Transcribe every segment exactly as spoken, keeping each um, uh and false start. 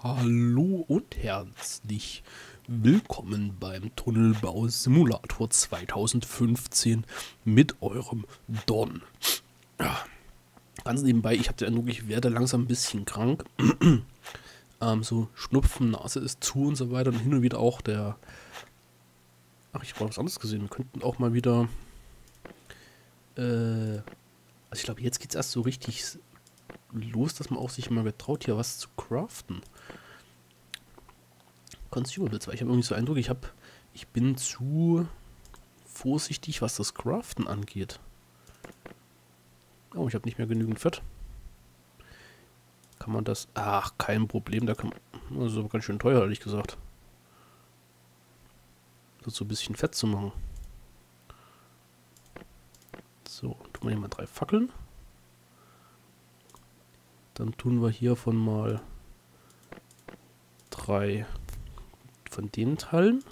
Hallo und herzlich willkommen beim Tunnelbau Simulator zweitausendfünfzehn mit eurem Don. Ja, ganz nebenbei, ich habe den Eindruck, ich werde langsam ein bisschen krank. ähm, so Schnupfen, Nase ist zu und so weiter und hin und wieder auch der... Ach, ich habe was anderes gesehen. Wir könnten auch mal wieder... Äh, also ich glaube, jetzt geht es erst so richtig los, dass man auch sich mal getraut, hier was zu craften. Consumables, weil ich habe irgendwie so einen Eindruck, ich habe, ich bin zu vorsichtig, was das Craften angeht. Oh, ich habe nicht mehr genügend Fett. Kann man das... Ach, kein Problem, da kann man... Das ist aber ganz schön teuer, ehrlich gesagt. Das so ein bisschen Fett zu machen. So, tun wir hier mal drei Fackeln. Dann tun wir hiervon mal drei von den Teilen.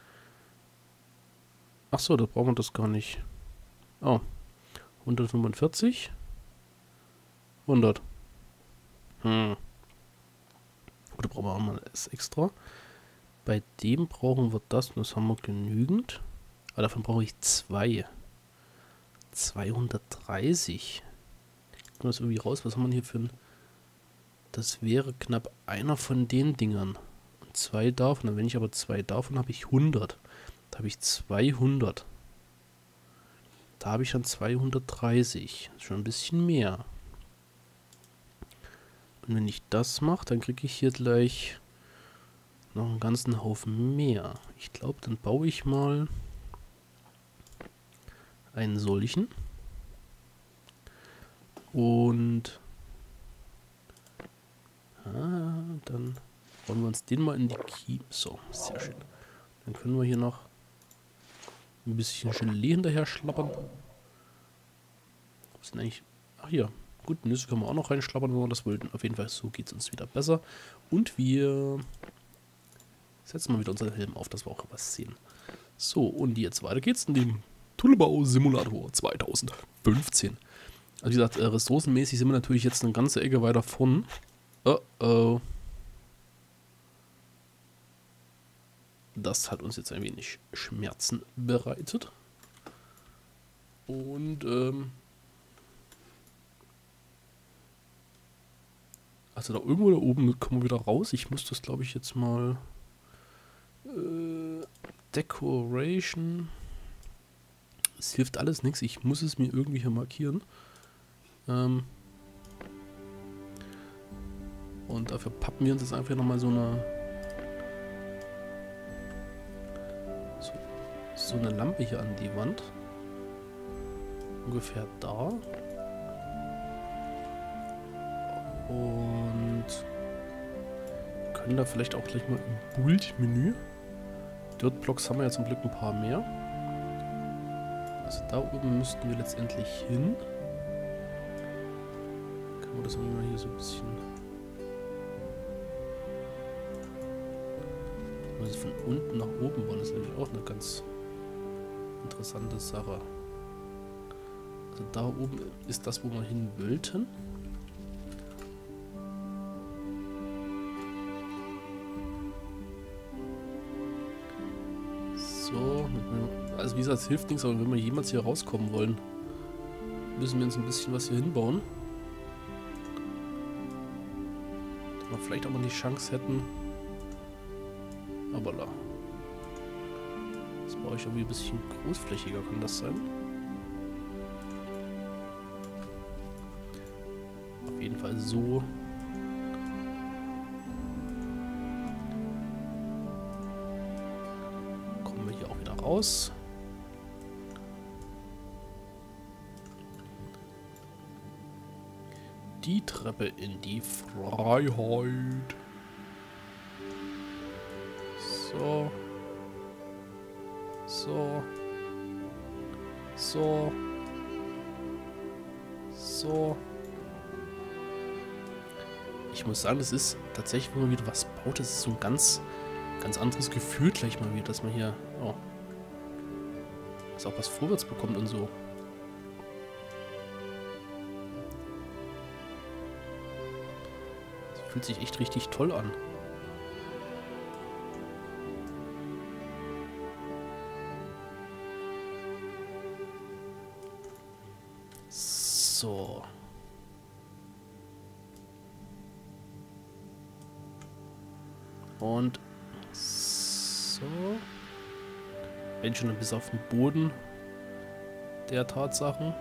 Achso, da brauchen wir das gar nicht. Oh, hundertfünfundvierzig. hundert. Hm. Gut, da brauchen wir auch mal das extra. Bei dem brauchen wir das, und das haben wir genügend. Aber davon brauche ich zwei. zweihundertdreißig. Kommt das irgendwie raus? Was haben wir hier für ein... Das wäre knapp einer von den Dingern. Und zwei davon. Wenn ich aber zwei davon habe ich hundert. Da habe ich zweihundert. Da habe ich dann zweihundertdreißig. Schon ein bisschen mehr. Und wenn ich das mache, dann kriege ich hier gleich noch einen ganzen Haufen mehr. Ich glaube, dann baue ich mal einen solchen. Und ah, dann wollen wir uns den mal in die Kie... So, sehr schön. Dann können wir hier noch ein bisschen Gelee hinterher schlappern. Was sind eigentlich... Ach hier. Gut, Nüsse können wir auch noch reinschlappern, wenn wir das wollten. Auf jeden Fall, so geht es uns wieder besser. Und wir setzen mal wieder unseren Helm auf, dass wir auch was sehen. So, und jetzt weiter geht's in dem Tunnelbau Simulator zweitausendfünfzehn. Also wie gesagt, äh, ressourcenmäßig sind wir natürlich jetzt eine ganze Ecke weiter von. Oh oh. Das hat uns jetzt ein wenig Schmerzen bereitet. Und, ähm... also da irgendwo da oben kommen wir wieder raus. Ich muss das, glaube ich, jetzt mal... Äh, Decoration... Es hilft alles nichts. Ich muss es mir irgendwie hier markieren. Ähm... Und dafür pappen wir uns jetzt einfach nochmal so eine... So, so eine Lampe hier an die Wand. Ungefähr da. Und können da vielleicht auch gleich mal im Build-Menü. Dirtblocks haben wir ja zum Glück ein paar mehr. Also da oben müssten wir letztendlich hin. Können wir das mal hier so ein bisschen... Also von unten nach oben wollen, das ist nämlich auch eine ganz interessante Sache. Also da oben ist das, wo wir hin wollten. So, also wie gesagt, es hilft nichts, aber wenn wir jemals hier rauskommen wollen, müssen wir uns ein bisschen was hier hinbauen. Dass wir vielleicht auch mal die Chance hätten. Aber da. Das brauche ich irgendwie ein bisschen großflächiger, kann das sein? Auf jeden Fall so. Kommen wir hier auch wieder raus. Die Treppe in die Freiheit. So. So. So. So. Ich muss sagen, das ist tatsächlich, wenn man wieder was baut, das ist so ein ganz, ganz anderes Gefühl gleich mal wieder, dass man hier, oh, dass auch was vorwärts bekommt und so. Das fühlt sich echt richtig toll an. So. Und so. Bin schon bis auf den Boden der Tatsachen.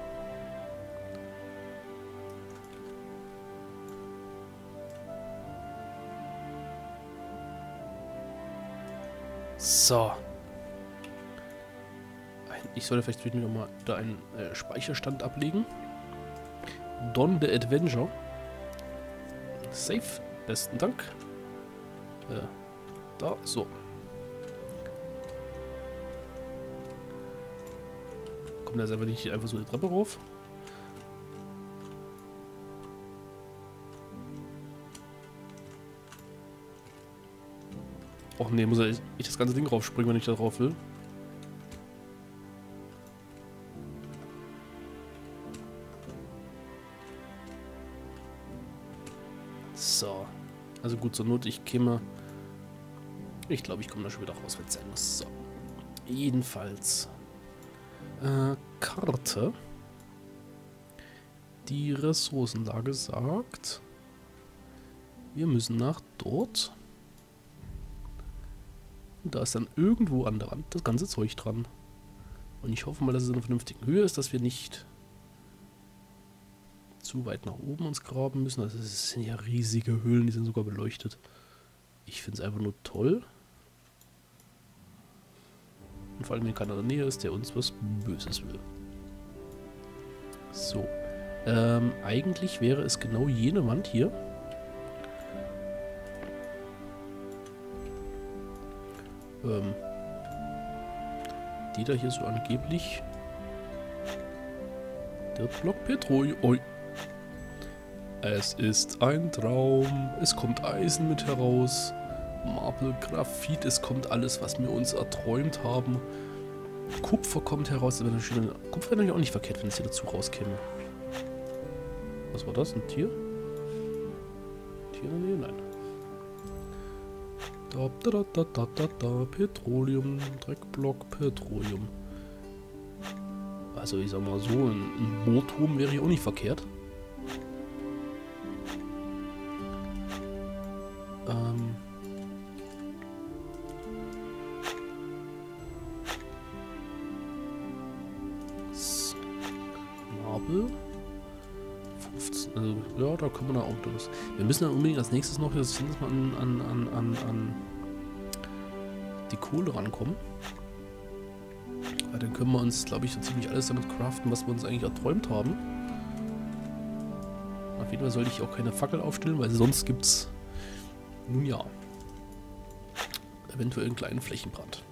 So. Ich sollte vielleicht wieder mal da einen äh, Speicherstand ablegen. Don the Adventure. Safe. Besten Dank. Äh, da, so. Kommt da jetzt einfach nicht einfach so die Treppe rauf. Och ne, muss ich das ganze Ding raufspringen, wenn ich da drauf will. So. Also gut, zur Not, ich käme. Ich glaube, ich komme da schon wieder raus, wenn es sein muss. So. Jedenfalls. Äh, Karte. Die Ressourcenlage sagt, wir müssen nach dort. Und da ist dann irgendwo an der Wand das ganze Zeug dran. Und ich hoffe mal, dass es in einer vernünftigen Höhe ist, dass wir nicht zu weit nach oben uns graben müssen. Also es sind ja riesige Höhlen, die sind sogar beleuchtet. Ich finde es einfach nur toll. Und vor allem, wenn keiner in der Nähe ist, der uns was Böses will. So. Ähm, eigentlich wäre es genau jene Wand hier. Ähm, die da hier so angeblich der Block Petroleum. Oh. Es ist ein Traum. Es kommt Eisen mit heraus. Marble, Graphit, es kommt alles, was wir uns erträumt haben. Kupfer kommt heraus. Aber Kupfer wäre natürlich auch nicht verkehrt, wenn es hier dazu rauskäme. Was war das? Ein Tier? Tier in der Nähe? Nein. Da, da, da, da, da, da, Petroleum, Dreckblock, Petroleum. Also ich sag mal so, ein, ein Bohrturm wäre hier auch nicht verkehrt. Ähm. So. Marble. fünfzehn, also, ja, da kommen wir da auch durch. Wir müssen dann unbedingt als nächstes noch jetzt mal an, an, an, an, an die Kohle rankommen. Weil dann können wir uns, glaube ich, so ziemlich alles damit craften, was wir uns eigentlich erträumt haben. Auf jeden Fall sollte ich auch keine Fackel aufstellen, weil sonst gibt es, nun ja, eventuell einen kleinen Flächenbrand.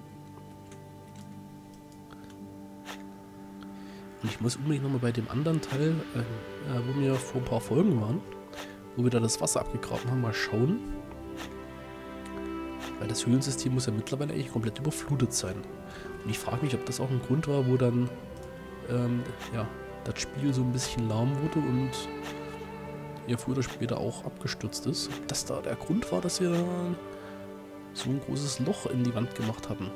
Und ich muss unbedingt nochmal bei dem anderen Teil, äh, wo wir vor ein paar Folgen waren, wo wir da das Wasser abgegraben haben, mal schauen. Weil das Höhlensystem muss ja mittlerweile eigentlich komplett überflutet sein. Und ich frage mich, ob das auch ein Grund war, wo dann ähm, ja, das Spiel so ein bisschen lahm wurde und ja früher oder später auch abgestürzt ist. Ob das da der Grund war, dass wir so ein großes Loch in die Wand gemacht hatten.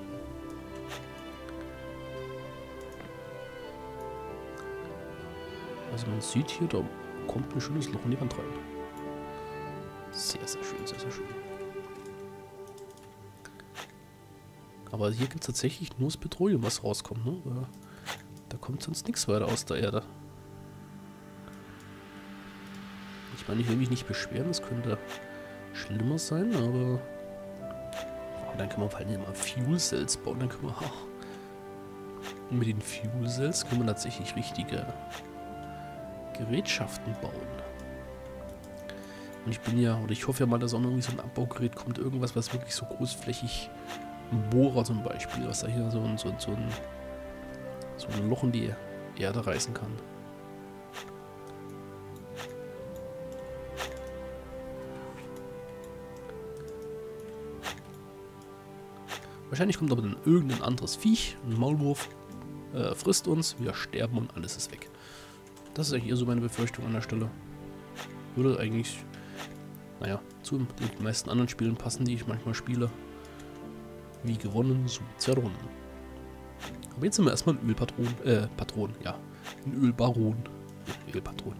Also man sieht hier, da kommt ein schönes Loch in die Wand rein. Sehr, sehr schön, sehr, sehr schön. Aber hier gibt es tatsächlich nur das Petroleum, was rauskommt, ne? Da kommt sonst nichts weiter aus der Erde. Ich meine, ich will mich nicht beschweren, es könnte schlimmer sein, aber oh, dann kann man vor allem immer Fuel Cells bauen, dann können wir oh, und mit den Fuel Cells können wir tatsächlich richtige Gerätschaften bauen. Und ich bin ja, oder ich hoffe ja mal, dass auch noch irgendwie so ein Abbaugerät kommt, irgendwas, was wirklich so großflächig, ein Bohrer zum Beispiel, was da hier so ein, so, ein, so, ein, so ein Loch in die Erde reißen kann. Wahrscheinlich kommt aber dann irgendein anderes Viech, ein Maulwurf, äh, frisst uns, wir sterben und alles ist weg. Das ist eigentlich eher so meine Befürchtung an der Stelle. Würde eigentlich, naja, zu den meisten anderen Spielen passen, die ich manchmal spiele. Wie gewonnen, so zerronnen. Aber jetzt sind wir erstmal ein Ölpatron, äh, Patron, ja. Ein Ölbaron. Ölpatronen.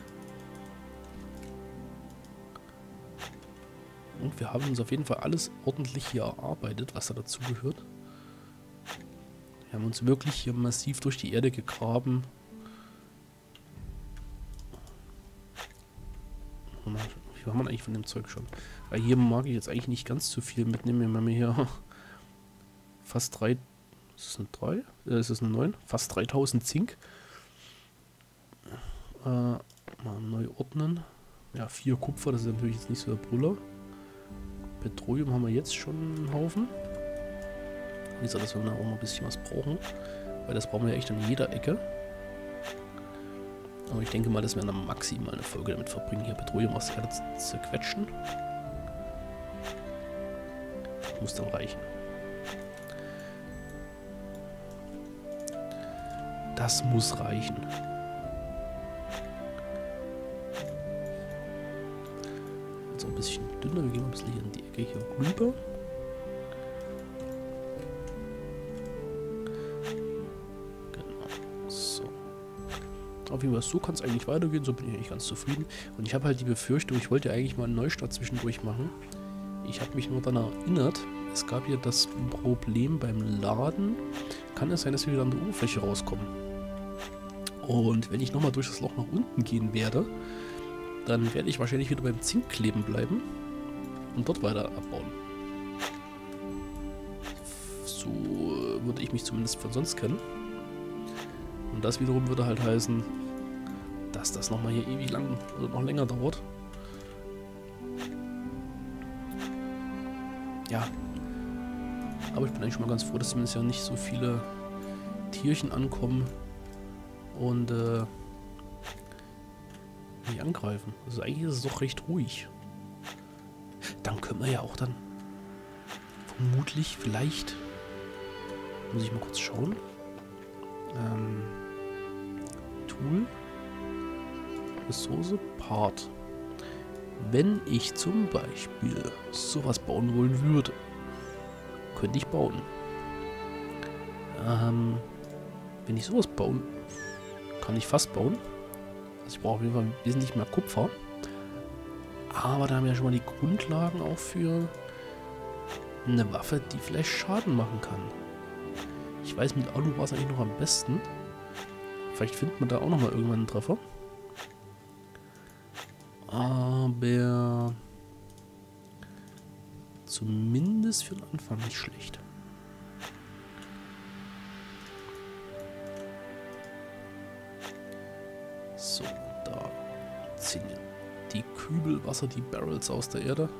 Und wir haben uns auf jeden Fall alles ordentlich hier erarbeitet, was da dazu gehört. Wir haben uns wirklich hier massiv durch die Erde gegraben. Wie war man eigentlich von dem Zeug schon? Weil hier mag ich jetzt eigentlich nicht ganz zu viel mitnehmen. Wir haben hier fast drei... Ist es eine drei? Äh, ist es eine neun? Fast dreitausend Zink. Äh, mal neu ordnen. Ja, vier Kupfer, das ist natürlich jetzt nicht so der Brüller. Petroleum haben wir jetzt schon einen Haufen. Wie gesagt, dass wir da auch noch ein bisschen was brauchen. Weil das brauchen wir ja echt an jeder Ecke. Aber ich denke mal, dass wir dann maximal eine Folge damit verbringen, hier Petroleum aus der Erde zu zerquetschen. Das muss dann reichen. Das muss reichen. Jetzt auch ein bisschen dünner. Wir gehen ein bisschen hier in die Ecke hier rüber. Auf jeden Fall, so kann es eigentlich weitergehen, so bin ich eigentlich ganz zufrieden. Und ich habe halt die Befürchtung, ich wollte eigentlich mal einen Neustart zwischendurch machen. Ich habe mich nur daran erinnert, es gab hier das Problem beim Laden, kann es sein, dass wir wieder an der Oberfläche rauskommen. Und wenn ich nochmal durch das Loch nach unten gehen werde, dann werde ich wahrscheinlich wieder beim Zink kleben bleiben und dort weiter abbauen. So würde ich mich zumindest von sonst kennen. Und das wiederum würde halt heißen, dass das nochmal hier ewig lang oder noch länger dauert. Ja. Aber ich bin eigentlich schon mal ganz froh, dass zumindest ja nicht so viele Tierchen ankommen und äh, mich angreifen. Also eigentlich ist es doch recht ruhig. Dann können wir ja auch dann vermutlich, vielleicht, muss ich mal kurz schauen. Ähm, Tool, Ressource, Part. Wenn ich zum Beispiel sowas bauen wollen würde, könnte ich bauen. Ähm, wenn ich sowas bauen, kann ich fast bauen. Also ich brauche auf jeden Fall wesentlich mehr Kupfer. Aber da haben wir ja schon mal die Grundlagen auch für eine Waffe, die vielleicht Schaden machen kann. Ich weiß, mit Alu war es eigentlich noch am besten. Vielleicht findet man da auch noch mal irgendwann einen Treffer. Aber zumindest für den Anfang nicht schlecht. So, da ziehen die Kübel Wasser, die Barrels aus der Erde.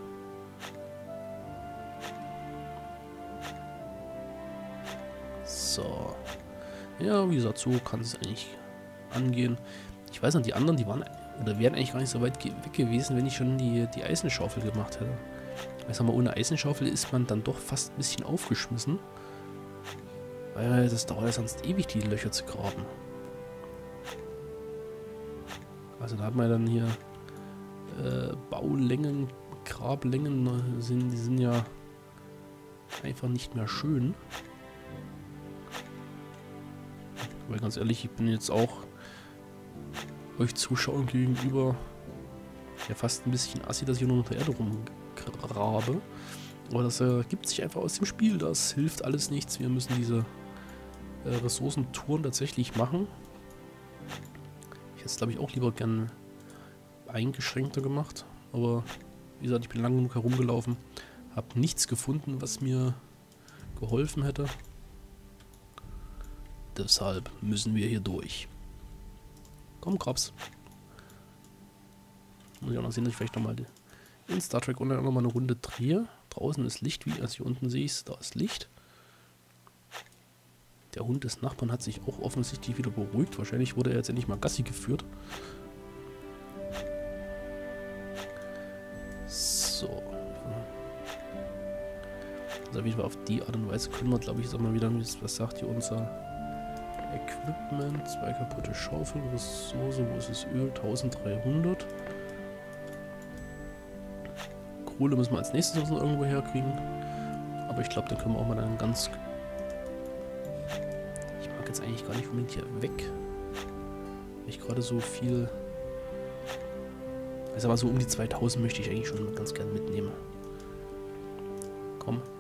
So. Ja, wie gesagt, so kann es eigentlich angehen. Ich weiß noch, die anderen, die waren oder wären eigentlich gar nicht so weit ge weg gewesen, wenn ich schon die, die Eisenschaufel gemacht hätte. Ich sag mal, ohne Eisenschaufel ist man dann doch fast ein bisschen aufgeschmissen. Weil das dauert ja sonst ewig, die Löcher zu graben. Also da hat man dann hier äh, Baulängen, Grablängen, sind, die sind ja einfach nicht mehr schön. Weil ganz ehrlich, ich bin jetzt auch euch Zuschauern gegenüber ja fast ein bisschen assi, dass ich nur unter der Erde rumgrabe. Aber das ergibt sich einfach aus dem Spiel. Das hilft alles nichts. Wir müssen diese äh, Ressourcentouren tatsächlich machen. Ich hätte es, glaube ich, auch lieber gern eingeschränkter gemacht. Aber wie gesagt, ich bin lang genug herumgelaufen. Habe nichts gefunden, was mir geholfen hätte. Deshalb müssen wir hier durch. Komm, Krabs. Muss ich auch noch sehen, dass ich vielleicht nochmal in Star Trek Online nochmal eine Runde drehe. Draußen ist Licht, wie also hier unten sehe ich es, da ist Licht. Der Hund des Nachbarn hat sich auch offensichtlich wieder beruhigt. Wahrscheinlich wurde er jetzt endlich mal Gassi geführt. So. Also wie auf die Art und Weise können wir, glaube ich, jetzt auch mal wieder, was sagt hier unser Equipment, zwei kaputte Schaufeln, Ressource, wo ist das Öl? eintausenddreihundert. Kohle müssen wir als nächstes noch irgendwo herkriegen. Aber ich glaube, da können wir auch mal dann ganz... Ich mag jetzt eigentlich gar nicht unbedingt hier weg. weil ich gerade so viel... Also aber so um die zweitausend möchte ich eigentlich schon ganz gern mitnehmen. Komm.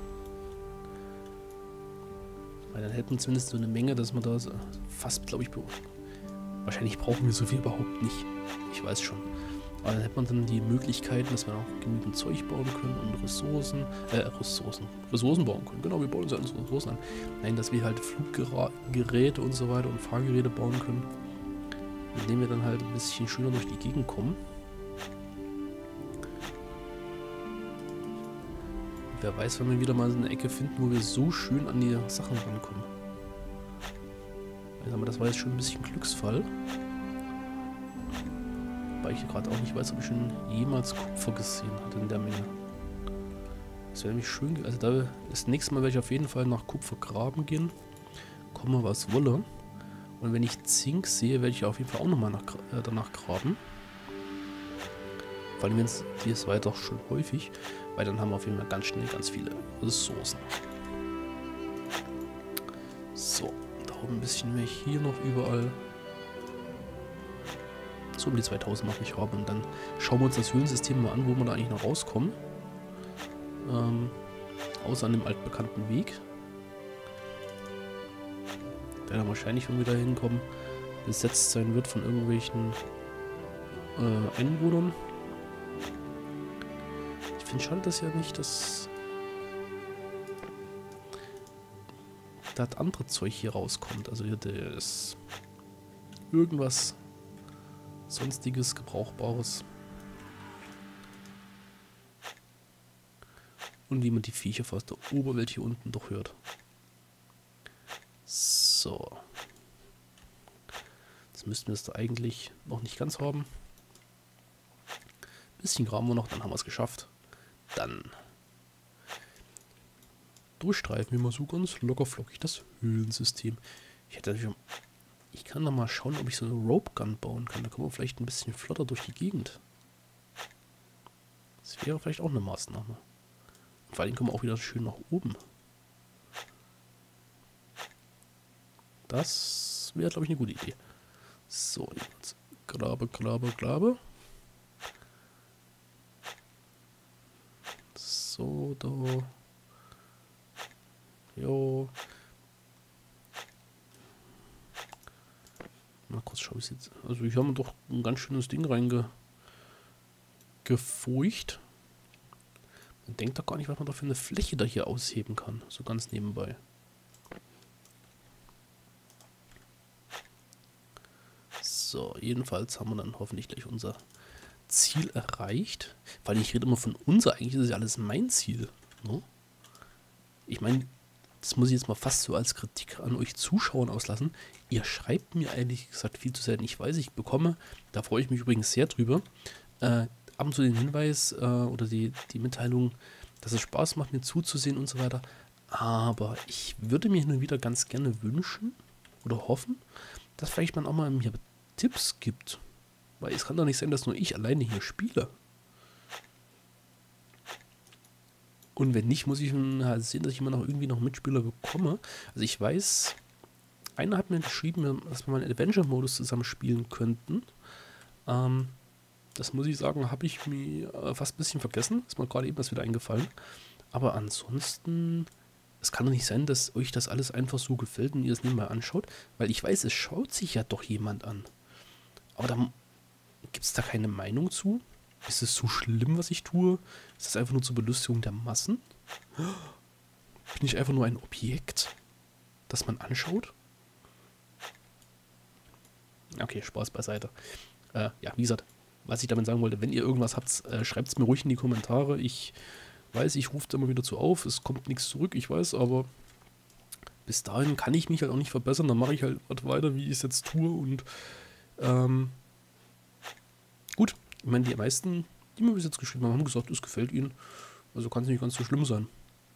Weil dann hätten wir zumindest so eine Menge, dass man da so fast, glaube ich, wahrscheinlich brauchen wir so viel überhaupt nicht. Ich weiß schon. Aber dann hätte man dann die Möglichkeiten, dass wir auch genügend Zeug bauen können und Ressourcen, äh, Ressourcen, Ressourcen bauen können. Genau, wir bauen uns ja unsere Ressourcen an. Nein, dass wir halt Fluggeräte und so weiter und Fahrgeräte bauen können, mit denen wir dann halt ein bisschen schöner durch die Gegend kommen. Und wer weiß, wenn wir wieder mal so eine Ecke finden, wo wir so schön an die Sachen rankommen. Also, das war jetzt schon ein bisschen Glücksfall. Weil ich gerade auch nicht weiß, ob ich schon jemals Kupfer gesehen hatte in der Menge. Das wäre nämlich schön. Also da das nächste Mal werde ich auf jeden Fall nach Kupfer graben gehen. Komme was wolle. Und wenn ich Zink sehe, werde ich auf jeden Fall auch nochmal nach, äh, danach graben. Vor allem, wenn es die ist weiter schon häufig. Weil dann haben wir auf jeden Fall ganz schnell ganz viele Ressourcen. So, da oben ein bisschen mehr hier noch überall. So um die zweitausend mache ich habe und dann schauen wir uns das Höhlensystem mal an, wo wir da eigentlich noch rauskommen. Ähm, außer an dem altbekannten Weg. Der dann wahrscheinlich, wenn wir da hinkommen, besetzt sein wird von irgendwelchen äh, Einwohnern. Ich finde schade, dass ja nicht das das andere Zeug hier rauskommt. Also hier das irgendwas sonstiges, Gebrauchbares. Und wie man die Viecher aus der Oberwelt hier unten doch hört. So. Jetzt müssten wir es da eigentlich noch nicht ganz haben. Ein bisschen graben wir noch, dann haben wir es geschafft. Dann durchstreifen wir mal so ganz locker flockig das Höhlensystem. Ich hätte natürlich... Ich kann da mal schauen, ob ich so eine Rope Gun bauen kann. Da kommen wir vielleicht ein bisschen flotter durch die Gegend. Das wäre vielleicht auch eine Maßnahme. Und vor allem kommen wir auch wieder schön nach oben. Das wäre, glaube ich, eine gute Idee. So, jetzt grabe, grabe, grabe. So, da. Jo. Mal kurz schauen, wie es jetzt. Also, ich habe doch ein ganz schönes Ding reingefurcht. Man denkt doch gar nicht, was man da für eine Fläche da hier ausheben kann. So ganz nebenbei. So, jedenfalls haben wir dann hoffentlich gleich unser Ziel erreicht. Weil ich rede immer von unser, eigentlich ist es ja alles mein Ziel. Ne? Ich meine, das muss ich jetzt mal fast so als Kritik an euch Zuschauern auslassen. Ihr schreibt mir eigentlich gesagt viel zu selten. Ich weiß, ich bekomme, da freue ich mich übrigens sehr drüber, äh, ab und zu den Hinweis äh, oder die, die Mitteilung, dass es Spaß macht, mir zuzusehen und so weiter. Aber ich würde mir nur wieder ganz gerne wünschen oder hoffen, dass vielleicht man auch mal mir Tipps gibt. Weil es kann doch nicht sein, dass nur ich alleine hier spiele. Und wenn nicht, muss ich halt sehen, dass ich immer noch irgendwie noch Mitspieler bekomme. Also ich weiß, einer hat mir geschrieben, dass wir mal einen Adventure-Modus zusammen spielen könnten. Ähm, das muss ich sagen, habe ich mir äh, fast ein bisschen vergessen. Ist mir gerade eben erst wieder eingefallen. Aber ansonsten, es kann doch nicht sein, dass euch das alles einfach so gefällt und ihr es nebenbei anschaut. Weil ich weiß, es schaut sich ja doch jemand an. Aber da gibt es da keine Meinung zu? Ist es so schlimm, was ich tue? Ist das einfach nur zur Belustigung der Massen? Bin ich einfach nur ein Objekt, das man anschaut? Okay, Spaß beiseite. Äh, ja, wie gesagt, was ich damit sagen wollte, wenn ihr irgendwas habt, äh, schreibt es mir ruhig in die Kommentare. Ich weiß, ich rufe immer wieder zu auf, es kommt nichts zurück, ich weiß, aber bis dahin kann ich mich halt auch nicht verbessern. Dann mache ich halt weiter, wie ich es jetzt tue und ähm, gut. Ich meine, die meisten, die mir bis jetzt geschrieben haben, haben gesagt, es gefällt ihnen. Also kann es nicht ganz so schlimm sein.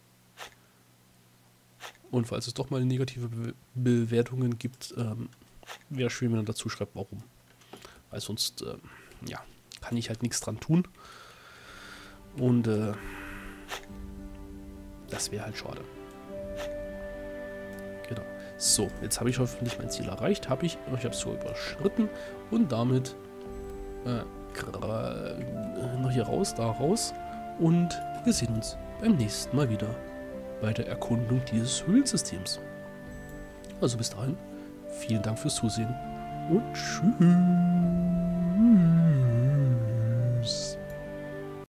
Und falls es doch mal negative Be Bewertungen gibt, ähm, wäre schön, wenn er dazu schreibt, warum. Weil sonst, ähm, ja, kann ich halt nichts dran tun. Und äh, das wäre halt schade. Genau. So, jetzt habe ich hoffentlich mein Ziel erreicht. Habe ich. Ich habe es so überschritten. Und damit äh, noch hier raus, da raus. Und wir sehen uns beim nächsten Mal wieder bei der Erkundung dieses Höhlensystems. Also bis dahin, vielen Dank fürs Zusehen und tschüss.